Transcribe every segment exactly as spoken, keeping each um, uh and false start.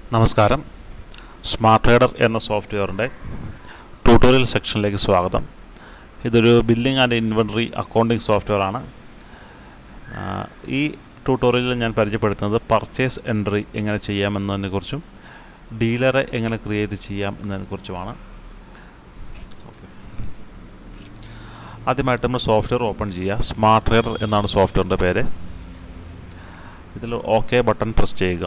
നമസ്കാരം. Smart trader എന്ന സോഫ്റ്റ്വെയറിൻ്റെ tutorial സെക്ഷനിലേക്ക് സ്വാഗതം. ഇതൊരു billing and inventory accounting software ആണ്. ഈ ട്യൂട്ടോറിയലിൽ ഞാൻ പരിചയപ്പെടുത്തുന്നത് പർച്ചേസ് എൻട്രി എങ്ങനെ ചെയ്യാമെന്നതിനെക്കുറിച്ചും ഡീലറെ എങ്ങനെ ക്രിയേറ്റ് ചെയ്യാം എന്നതിനെക്കുറിച്ചുമാണ്. ആദ്യമായിട്ട് നമ്മൾ സോഫ്റ്റ്വെയർ ഓപ്പൺ ചെയ്യുക. സ്മാർട്ട് ട്രേഡർ എന്നാണ് സോഫ്റ്റ്വെയറിൻ്റെ പേര്. ഇതിൽ ഓക്കെ ബട്ടൺ പ്രസ് ചെയ്യുക.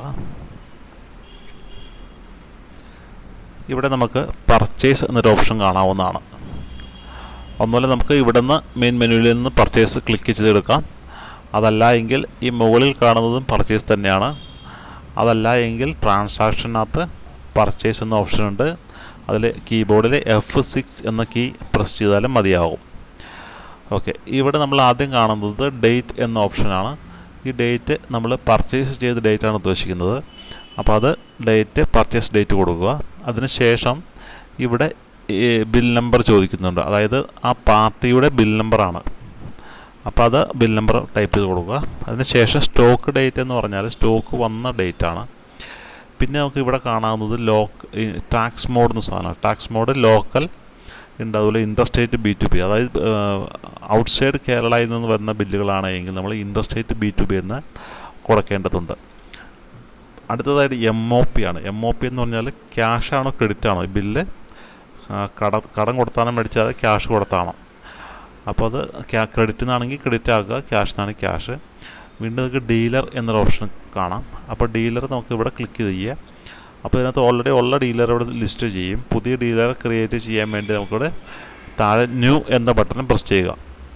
ഇവിടെ നമുക്ക് പർച്ചേസ് എന്നൊരു ഓപ്ഷൻ കാണാവുന്നതാണ്. ഒന്നുമല്ല, നമുക്ക് ഇവിടെ നിന്ന് മെയിൻ മെനുവിൽ നിന്ന് പർച്ചേസ് ക്ലിക്ക് ചെയ്തെടുക്കാം. അതല്ല എങ്കിൽ ഈ മുകളിൽ കാണുന്നതും പർച്ചേസ് തന്നെയാണ്. അതല്ല എങ്കിൽ ട്രാൻസാക്ഷനകത്ത് പർച്ചേസ് എന്ന ഓപ്ഷൻ ഉണ്ട്. അതിൽ കീബോർഡിൽ എഫ് സിക്സ് എന്ന കീ പ്രസ് ചെയ്താലും മതിയാവും. ഓക്കെ, ഇവിടെ നമ്മൾ ആദ്യം കാണുന്നത് ഡേറ്റ് എന്ന ഓപ്ഷനാണ്. ഈ ഡേറ്റ് നമ്മൾ പർച്ചേസ് ചെയ്ത ഡേറ്റാണ് ഉദ്ദേശിക്കുന്നത്. അപ്പോൾ അത് ഡേറ്റ് പർച്ചേസ് ഡേറ്റ് കൊടുക്കുക. അതിനുശേഷം ഇവിടെ ബിൽ നമ്പർ ചോദിക്കുന്നുണ്ട്, അതായത് ആ പാർട്ടിയുടെ ബിൽ നമ്പറാണ്. അപ്പോൾ അത് ബിൽ നമ്പർ ടൈപ്പ് ചെയ്ത് കൊടുക്കുക. അതിനുശേഷം സ്റ്റോക്ക് ഡേറ്റ് എന്ന് പറഞ്ഞാൽ സ്റ്റോക്ക് വന്ന ഡേറ്റാണ്. പിന്നെ നമുക്ക് ഇവിടെ കാണാവുന്നത് ലോക്ക് ടാക്സ് മോഡ് എന്ന സാധനമാണ്. ടാക്സ് മോഡ് ലോക്കൽ ഉണ്ട്, അതുപോലെ ഇൻട്രസ്റ്റേറ്റ് ബി ടു ബി, അതായത് ഔട്ട്സൈഡ് കേരളയിൽ നിന്ന് വരുന്ന ബില്ലുകളാണ് എങ്കിൽ നമ്മൾ ഇൻട്രസ്റ്റേറ്റ് ബി ടു ബി എന്ന് കൊടുക്കേണ്ടതുണ്ട്. അടുത്തതായിട്ട് എം ഒ പി ആണ്. എം ഒ പി എന്ന് പറഞ്ഞാൽ ക്യാഷ് ആണോ ക്രെഡിറ്റ് ആണോ, ഈ ബില്ല് കട കടം കൊടുത്താണോ മേടിച്ചാൽ ക്യാഷ് കൊടുത്താണോ. അപ്പോൾ അത് ക്രെഡിറ്റ് എന്നാണെങ്കിൽ ക്രെഡിറ്റ് ആക്കുക, ക്യാഷ് എന്നാണെങ്കിൽ ക്യാഷ്. വീണ്ടും നമുക്ക് ഡീലർ എന്നൊരു ഓപ്ഷൻ കാണാം. അപ്പോൾ ഡീലർ നമുക്ക് ഇവിടെ ക്ലിക്ക് ചെയ്യുക. അപ്പോൾ ഇതിനകത്ത് ഓൾറെഡി ഉള്ള ഡീലർ ഇവിടെ ലിസ്റ്റ് ചെയ്യും. പുതിയ ഡീലർ ക്രിയേറ്റ് ചെയ്യാൻ വേണ്ടി നമുക്കിവിടെ താഴെ ന്യൂ എന്ന ബട്ടൺ പ്രസ് ചെയ്യുക.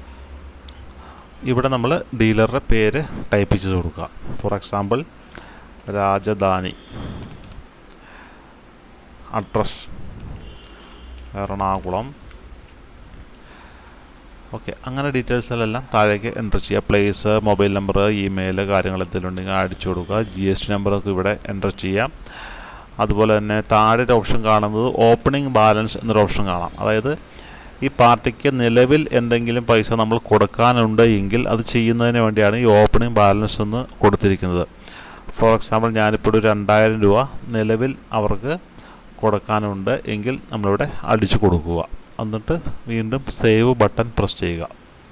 ഇവിടെ നമ്മൾ ഡീലറുടെ പേര് ടൈപ്പ് ചെയ്ത് കൊടുക്കുക. For example Rajdhani, address Ernakulam. Okay, അങ്ങനെ ഡീറ്റെയിൽസിലെല്ലാം താഴേക്ക് എൻ്റർ ചെയ്യുക. പ്ലേസ്, മൊബൈൽ നമ്പർ, ഇമെയിൽ, കാര്യങ്ങൾ എന്തെങ്കിലും ഉണ്ടെങ്കിൽ അടിച്ചു കൊടുക്കുക. ജി എസ് ടി നമ്പറൊക്കെ ഇവിടെ എൻ്റർ ചെയ്യാം. അതുപോലെ തന്നെ താഴെ ഒരു ഓപ്ഷൻ കാണുന്നത് ഓപ്പണിംഗ് ബാലൻസ് എന്നൊരു ഓപ്ഷൻ കാണാം. അതായത് ഈ പാർട്ടിക്ക് നിലവിൽ എന്തെങ്കിലും പൈസ നമ്മൾ കൊടുക്കാനുണ്ട് എങ്കിൽ അത് ചെയ്യുന്നതിന് വേണ്ടിയാണ് ഈ ഓപ്പണിംഗ് ബാലൻസ് എന്ന് കൊടുത്തിരിക്കുന്നത്. ഫോർ എക്സാമ്പിൾ ഞാനിപ്പോൾ ഒരു രണ്ടായിരം രൂപ നിലവിൽ അവർക്ക് കൊടുക്കാനുണ്ട് എങ്കിൽ നമ്മളിവിടെ അടിച്ചു കൊടുക്കുക. എന്നിട്ട് വീണ്ടും സേവ് ബട്ടൺ പ്രസ് ചെയ്യുക.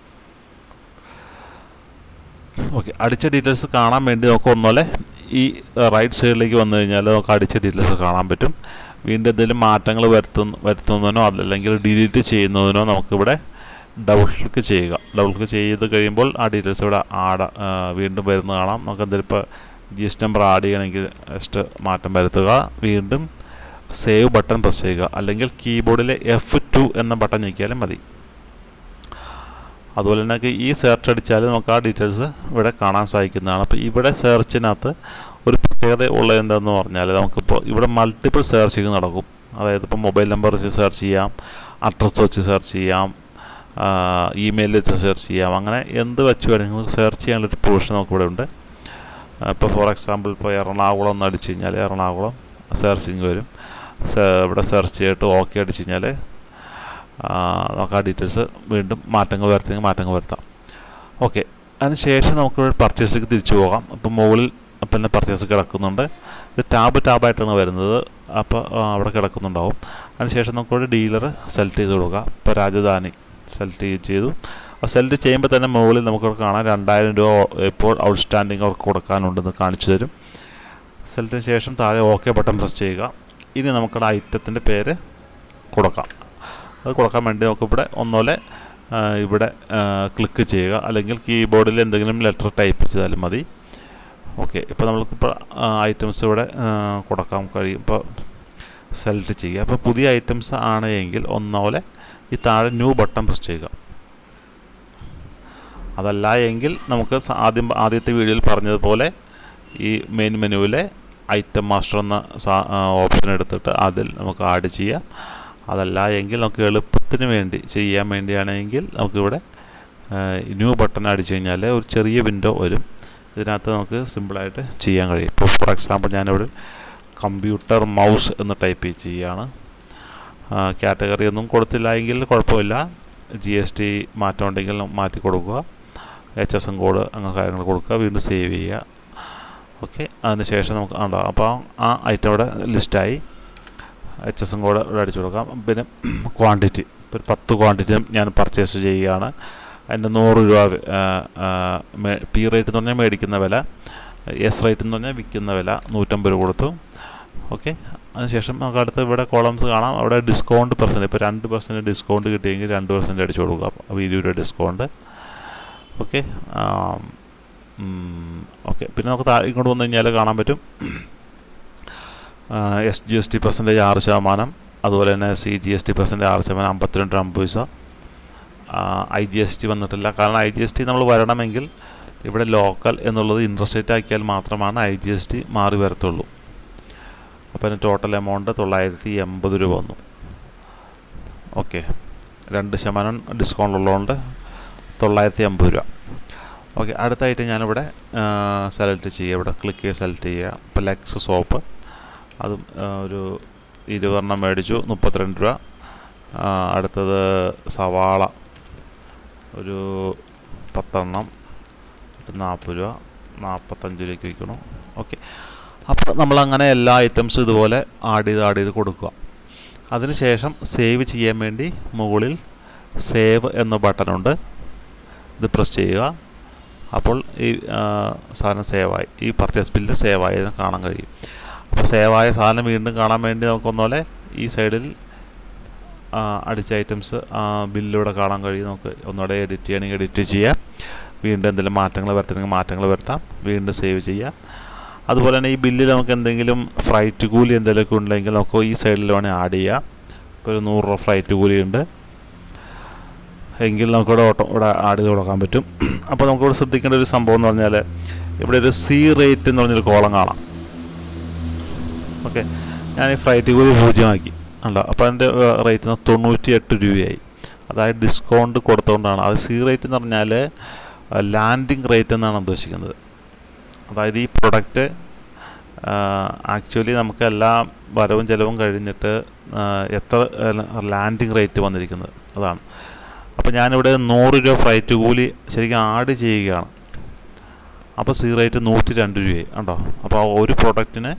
ഓക്കെ, അടിച്ച ഡീറ്റെയിൽസ് കാണാൻ വേണ്ടി നമുക്ക് ഒന്നുപോലെ ഈ റൈറ്റ് സൈഡിലേക്ക് വന്നു കഴിഞ്ഞാൽ നമുക്ക് അടിച്ച ഡീറ്റെയിൽസ് കാണാൻ പറ്റും. വീണ്ടും എന്തെങ്കിലും മാറ്റങ്ങൾ വരുത്തുന്ന വരുത്തുന്നതിനോ അല്ലെങ്കിൽ ഡിലീറ്റ് ചെയ്യുന്നതിനോ നമുക്കിവിടെ ഡബിൾ ക്ലിക്ക് ചെയ്യുക. ഡബിൾ ക്ലിക്ക് ചെയ്ത് കഴിയുമ്പോൾ ആ ഡീറ്റെയിൽസ് ഇവിടെ ആഡ് വീണ്ടും വരുന്നത് കാണാം. നമുക്ക് എന്തെങ്കിലും ഇപ്പോൾ G S T number add ചെയ്യണമെങ്കിൽ ജസ്റ്റ് മാറ്റം വരുത്തുക. വീണ്ടും സേവ് ബട്ടൺ പ്രസ് ചെയ്യുക, അല്ലെങ്കിൽ കീബോർഡിലെ എഫ് ടു എന്ന ബട്ടൺ ഞെക്കിയാലും മതി. അതുപോലെ തന്നെ ഈ സെർച്ച് അടിച്ചാൽ നമുക്ക് ആ ഡീറ്റെയിൽസ് ഇവിടെ കാണാൻ സാധിക്കുന്നതാണ്. അപ്പോൾ ഇവിടെ സെർച്ചിനകത്ത് ഒരു പ്രത്യേകത ഉള്ളത് എന്താണെന്ന് പറഞ്ഞാൽ നമുക്കിപ്പോൾ ഇവിടെ മൾട്ടിപ്പിൾ സെർച്ചിങ് നടക്കും. അതായത് ഇപ്പോൾ മൊബൈൽ നമ്പർ വെച്ച് സെർച്ച് ചെയ്യാം, അഡ്രസ്സ് വെച്ച് സെർച്ച് ചെയ്യാം, ഇമെയിൽ വെച്ച് സെർച്ച് ചെയ്യാം. അങ്ങനെ എന്ത് വെച്ച് വേണമെങ്കിൽ സെർച്ച് ചെയ്യാനുള്ളൊരു പോർഷൻ നമുക്കിവിടെ ഉണ്ട്. ഇപ്പോൾ ഫോർ എക്സാമ്പിൾ ഇപ്പോൾ എറണാകുളം എന്ന് അടിച്ചു കഴിഞ്ഞാൽ എറണാകുളം സെർച്ചിങ് വരും. ഇവിടെ സെർച്ച് ചെയ്തിട്ട് ഓക്കെ അടിച്ചു കഴിഞ്ഞാൽ നമുക്ക് ആ ഡീറ്റെയിൽസ് വീണ്ടും മാറ്റങ്ങൾ വരുത്തുമെങ്കിൽ മാറ്റങ്ങൾ വരുത്താം. ഓക്കെ, അതിന് ശേഷം നമുക്ക് പർച്ചേസിലേക്ക് തിരിച്ചു പോകാം. അപ്പോൾ മുകളിൽ പിന്നെ പർച്ചേസ് കിടക്കുന്നുണ്ട്. ഇത് ടാബ് ടാബായിട്ടാണ് വരുന്നത്. അപ്പോൾ അവിടെ കിടക്കുന്നുണ്ടാവും. അതിനുശേഷം നമുക്കിവിടെ ഡീലർ സെലക്ട് ചെയ്ത് കൊടുക്കുക. ഇപ്പോൾ രാജധാനി സെലക്ട് ചെയ്തു. സെലക്ട് ചെയ്യുമ്പോൾ തന്നെ മുകളിൽ നമുക്കിവിടെ കാണാം രണ്ടായിരം രൂപ ഇപ്പോൾ ഔട്ട്സ്റ്റാൻഡിങ് അവർക്ക് കൊടുക്കാനുണ്ടെന്ന് കാണിച്ചു തരും. സെലക്ടിന് ശേഷം താഴെ ഓക്കെ ബട്ടൺ പ്രസ് ചെയ്യുക. ഇനി നമുക്കുള്ള ഐറ്റത്തിൻ്റെ പേര് കൊടുക്കാം. അത് കൊടുക്കാൻ വേണ്ടി നമുക്കിവിടെ ഒന്നുപോലെ ഇവിടെ ക്ലിക്ക് ചെയ്യുക, അല്ലെങ്കിൽ കീബോർഡിൽ എന്തെങ്കിലും ലെറ്റർ ടൈപ്പ് ചെയ്താലും മതി. ഓക്കെ, ഇപ്പോൾ നമ്മൾക്കിപ്പോൾ ഐറ്റംസ് ഇവിടെ കൊടുക്കാൻ കഴിയും. ഇപ്പോൾ സെലക്ട് ചെയ്യുക. അപ്പോൾ പുതിയ ഐറ്റംസ് ആണ് എങ്കിൽ ഒന്നുപോലെ ഈ താഴെ ന്യൂ ബട്ടൺ പ്രസ് ചെയ്യുക. അതല്ല എങ്കിൽ നമുക്ക് ആദ്യം ആദ്യത്തെ വീഡിയോയിൽ പറഞ്ഞതുപോലെ ഈ മെയിൻ മെനുവിലെ ഐറ്റം മാസ്റ്റർ എന്ന ഓപ്ഷൻ എടുത്തിട്ട് അതിൽ നമുക്ക് ആഡ് ചെയ്യാം. അതല്ല എങ്കിൽ നമുക്ക് എളുപ്പത്തിന് വേണ്ടി ചെയ്യാൻ വേണ്ടിയാണെങ്കിൽ നമുക്കിവിടെ ന്യൂ ബട്ടൺ അടിച്ചു കഴിഞ്ഞാൽ ഒരു ചെറിയ വിൻഡോ വരും. ഇതിനകത്ത് നമുക്ക് സിമ്പിളായിട്ട് ചെയ്യാൻ കഴിയും. ഇപ്പോൾ ഫോർ എക്സാമ്പിൾ ഞാനിവിടെ കമ്പ്യൂട്ടർ മൗസ് എന്ന് ടൈപ്പ് ചെയ്യുകയാണ്. കാറ്റഗറി ഒന്നും കൊടുത്തില്ല എങ്കിൽ കുഴപ്പമില്ല. ജി എസ് ടി മാറ്റം ഉണ്ടെങ്കിൽ മാറ്റി കൊടുക്കുക. എച്ച് എസ് എം കോഡ് അങ്ങനെ കാര്യങ്ങൾ കൊടുക്കുക. വീണ്ടും സേവ് ചെയ്യുക. ഓക്കെ, അതിന് ശേഷം നമുക്ക് ഉണ്ടാകും. അപ്പോൾ ആ ഐറ്റം ഇവിടെ ലിസ്റ്റായി. എച്ച് എസും കൂടെ ഇവിടെ അടിച്ചു കൊടുക്കാം. പിന്നെ ക്വാണ്ടിറ്റി, ഇപ്പോൾ ഒരു പത്ത് ക്വാണ്ടിറ്റി ഞാൻ പർച്ചേസ് ചെയ്യുകയാണ്. അതിൻ്റെ നൂറ് രൂപ പി റേറ്റ് എന്ന് പറഞ്ഞാൽ മേടിക്കുന്ന വില, എസ് റേറ്റ് എന്ന് പറഞ്ഞാൽ വിൽക്കുന്ന വില നൂറ്റമ്പത് രൂപ കൊടുത്തു. ഓക്കെ, അതിനുശേഷം നമുക്ക് അടുത്ത് ഇവിടെ കോളംസ് കാണാം. അവിടെ ഡിസ്കൗണ്ട് പെർസെൻറ്റ്, ഇപ്പോൾ രണ്ട് പെർസെൻറ്റ് ഡിസ്കൗണ്ട് കിട്ടിയെങ്കിൽ രണ്ട് പെർസെൻറ്റ് അടിച്ചു കൊടുക്കുക. അപ്പോൾ ഇരുപത് രൂപ ഡിസ്കൗണ്ട്. ഓക്കെ ഓക്കെ പിന്നെ നമുക്ക് താഴെ ഇങ്ങോട്ട് വന്നു കഴിഞ്ഞാൽ കാണാൻ പറ്റും S G S T percentage ആറ് ശതമാനം, അതുപോലെ തന്നെ C G S T percentage ആറ് ശതമാനം അമ്പത്തിരണ്ട് അമ്പത് പൈസ. ഐ ജി എസ് ടി വന്നിട്ടില്ല, കാരണം ഐ ജി എസ് ടി നമ്മൾ വരണമെങ്കിൽ ഇവിടെ ലോക്കൽ എന്നുള്ളത് ഇൻട്രസ്റ്റ് റേറ്റ് ആക്കിയാൽ മാത്രമാണ് ഐ ജി എസ് ടി മാറി വരത്തുള്ളൂ. അപ്പോൾ അതിന് ടോട്ടൽ എമൗണ്ട് തൊള്ളായിരത്തി എൺപത് രൂപ വന്നു. ഓക്കെ, രണ്ട് ശതമാനം ഡിസ്കൗണ്ട് ഉള്ളതുകൊണ്ട് തൊള്ളായിരത്തി എൺപത് രൂപ. ഓക്കെ, അടുത്തായിട്ട് ഞാനിവിടെ സെലക്ട് ചെയ്യുക, ഇവിടെ ക്ലിക്ക് ചെയ്ത് സെലക്ട് ചെയ്യുക. ഇപ്പോൾ ലെക്സ് സോപ്പ് അതും ഒരു ഇരുപതെണ്ണം മേടിച്ചു, മുപ്പത്തിരണ്ട് രൂപ. അടുത്തത് സവാള ഒരു പത്തെണ്ണം, നാൽപ്പത് രൂപ, നാൽപ്പത്തഞ്ച് രൂപയ്ക്ക് വിൽക്കണം. ഓക്കെ, അപ്പോൾ നമ്മളങ്ങനെ എല്ലാ ഐറ്റംസും ഇതുപോലെ ആഡ് ചെയ്ത് ആഡ് ചെയ്ത് കൊടുക്കുക. അതിനുശേഷം സേവ് ചെയ്യാൻ വേണ്ടി മുകളിൽ സേവ് എന്ന ബട്ടണുണ്ട്, ഇത് പ്രസ് ചെയ്യുക. അപ്പോൾ ഈ സാധനം സേവായി, ഈ പർച്ചേസ് ബില്ല് സേവായി കാണാൻ കഴിയും. അപ്പോൾ സേവായ സാധനം വീണ്ടും കാണാൻ വേണ്ടി നമുക്കൊന്നുപോലെ ഈ സൈഡിൽ അടിച്ച ഐറ്റംസ് ബില്ലിവിടെ കാണാൻ കഴിയും. നമുക്ക് ഒന്നുകൂടെ എഡിറ്റ് ചെയ്യണമെങ്കിൽ എഡിറ്റ് ചെയ്യാം, വീണ്ടും എന്തെങ്കിലും മാറ്റങ്ങൾ വരുത്തണമെങ്കിൽ മാറ്റങ്ങൾ വരുത്താം, വീണ്ടും സേവ് ചെയ്യാം. അതുപോലെ തന്നെ ഈ ബില്ലിൽ നമുക്ക് എന്തെങ്കിലും ഫ്ലൈറ്റ് കൂലി എന്തെങ്കിലുമൊക്കെ ഉണ്ടെങ്കിൽ നമുക്ക് ഈ സൈഡിൽ വേണമെങ്കിൽ ആഡ് ചെയ്യാം. ഇപ്പോൾ ഒരു നൂറ് രൂപ ഫ്ലൈറ്റ് കൂലി ഉണ്ട് എങ്കിൽ നമുക്കിവിടെ ഓട്ടോ ഇവിടെ ആഡ് ചെയ്ത് കൊടുക്കാൻ പറ്റും. അപ്പോൾ നമുക്കിവിടെ ശ്രദ്ധിക്കേണ്ട ഒരു സംഭവം എന്ന് പറഞ്ഞാൽ ഇവിടെ ഒരു സി റേറ്റ് എന്ന് പറഞ്ഞൊരു കോളം കാണാം. ഓക്കെ, ഞാൻ ഈ ഫ്ലൈറ്റ് കൂലി പൂജ്യമാക്കി ഉണ്ടോ. അപ്പോൾ അതിൻ്റെ റേറ്റ് തൊണ്ണൂറ്റി എട്ട് രൂപയായി. അതായത് ഡിസ്കൗണ്ട് കൊടുത്തുകൊണ്ടാണ്. അത് സി റേറ്റ് എന്ന് പറഞ്ഞാൽ ലാൻഡിങ് റേറ്റ് എന്നാണ് ഉദ്ദേശിക്കുന്നത്. അതായത് ഈ പ്രൊഡക്റ്റ് ആക്ച്വലി നമുക്ക് എല്ലാ വരവും ചിലവും കഴിഞ്ഞിട്ട് എത്ര ലാൻഡിങ് റേറ്റ് വന്നിരിക്കുന്നത് അതാണ്. അപ്പോൾ ഞാനിവിടെ നൂറ് രൂപ ഫ്ലൈറ്റ് കൂലി ശരിക്കും ആഡ് ചെയ്യുകയാണ്. അപ്പോൾ സി റേറ്റ് നൂറ്റി രണ്ട് രൂപയായി ഉണ്ടോ. അപ്പോൾ ആ ഒരു പ്രൊഡക്റ്റിന്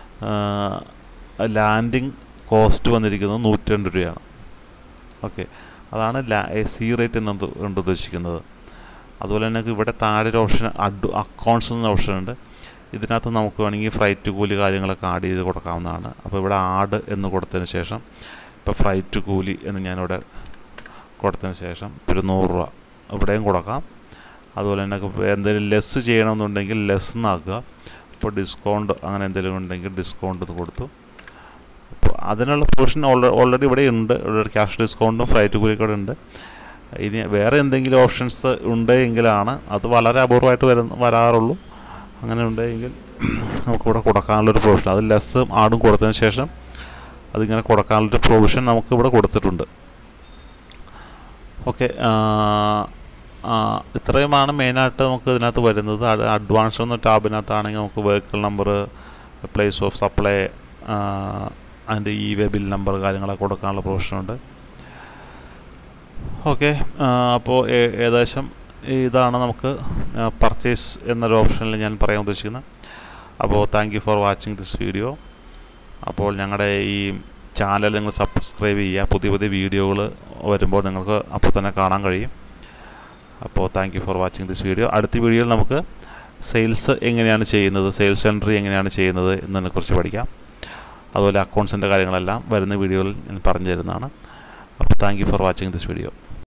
ലാൻഡിങ് കോസ്റ്റ് വന്നിരിക്കുന്നത് നൂറ്റി രണ്ട് രൂപയാണ്. ഓക്കെ, അതാണ് ലാ സി റേറ്റ് എന്ന് കൊണ്ട് ഉദ്ദേശിക്കുന്നത്. അതുപോലെ തന്നെ ഇവിടെ താഴെ ഒരു ഓപ്ഷൻ അഡ് അക്കൗണ്ട്സ് എന്ന ഓപ്ഷൻ ഉണ്ട്. ഇതിനകത്ത് നമുക്ക് വേണമെങ്കിൽ ഫ്ലൈറ്റ് കൂലി കാര്യങ്ങളൊക്കെ ആഡ് ചെയ്ത് കൊടുക്കാവുന്നതാണ്. അപ്പോൾ ഇവിടെ ആഡ് എന്ന് കൊടുത്തതിന് ശേഷം ഇപ്പോൾ ഫ്ലൈറ്റ് കൂലി എന്ന് ഞാനിവിടെ കൊടുത്തതിന് ശേഷം ഒരു നൂറ് രൂപ ഇവിടെയും കൊടുക്കാം. അതുപോലെ തന്നെ എന്തെങ്കിലും ലെസ് ചെയ്യണമെന്നുണ്ടെങ്കിൽ ലെസ് എന്നാക്കുക. ഇപ്പോൾ ഡിസ്കൗണ്ട് അങ്ങനെ എന്തെങ്കിലും ഉണ്ടെങ്കിൽ ഡിസ്കൗണ്ട് എന്ന് കൊടുത്തു. അപ്പോൾ അതിനുള്ള പോർഷൻ ഓൾറെഡി ഓൾറെഡി ഇവിടെ ഉണ്ട്. ഇവിടെ ക്യാഷ് ഡിസ്കൗണ്ടും ഫ്ലൈറ്റ് കൂലിയും കൂടെ ഉണ്ട്. ഇനി വേറെ എന്തെങ്കിലും ഓപ്ഷൻസ് ഉണ്ടെങ്കിലാണ് അത് വളരെ അപൂർവമായിട്ട് വരുന്ന വരാറുള്ളൂ. അങ്ങനെ ഉണ്ടെങ്കിൽ നമുക്കിവിടെ കൊടുക്കാനുള്ളൊരു പ്രൊവിഷൻ, അത് ലെസ് ആടും കൊടുത്തതിന് ശേഷം അതിങ്ങനെ കൊടുക്കാനുള്ളൊരു പ്രൊവിഷൻ നമുക്കിവിടെ കൊടുത്തിട്ടുണ്ട്. ഓക്കെ, ഇത്രയുമാണ് മെയിനായിട്ട് നമുക്ക് ഇതിനകത്ത് വരുന്നത്. അഡ്വാൻസ് എന്ന ടാബിനകത്താണെങ്കിൽ നമുക്ക് vehicle number, place of supply, അതിൻ്റെ ഇ വേ ബിൽ നമ്പർ കാര്യങ്ങളൊക്കെ കൊടുക്കാനുള്ള പ്രൊവിഷനുണ്ട്. ഓക്കെ, അപ്പോൾ ഏകദേശം ഇതാണ് നമുക്ക് പർച്ചേസ് എന്നൊരു ഓപ്ഷനിൽ ഞാൻ പറയാൻ ഉദ്ദേശിക്കുന്നത്. അപ്പോൾ thank you for watching this video. അപ്പോൾ ഞങ്ങളുടെ ഈ ചാനൽ നിങ്ങൾ സബ്സ്ക്രൈബ് ചെയ്യുക. പുതിയ പുതിയ വീഡിയോകൾ വരുമ്പോൾ നിങ്ങൾക്ക് അപ്പോൾ തന്നെ കാണാൻ കഴിയും. അപ്പോൾ thank you for watching this video. അടുത്ത വീഡിയോയിൽ നമുക്ക് സെയിൽസ് എങ്ങനെയാണ് ചെയ്യുന്നത്, സെയിൽസ് എൻട്രി എങ്ങനെയാണ് ചെയ്യുന്നത് എന്നതിനെക്കുറിച്ച് പഠിക്കാം. അതുപോലെ അക്കൗണ്ട്സിൻ്റെ കാര്യങ്ങളെല്ലാം വരുന്ന വീഡിയോയിൽ ഞാൻ പറഞ്ഞു തരുന്നതാണ്. അപ്പോൾ thank you for watching this video.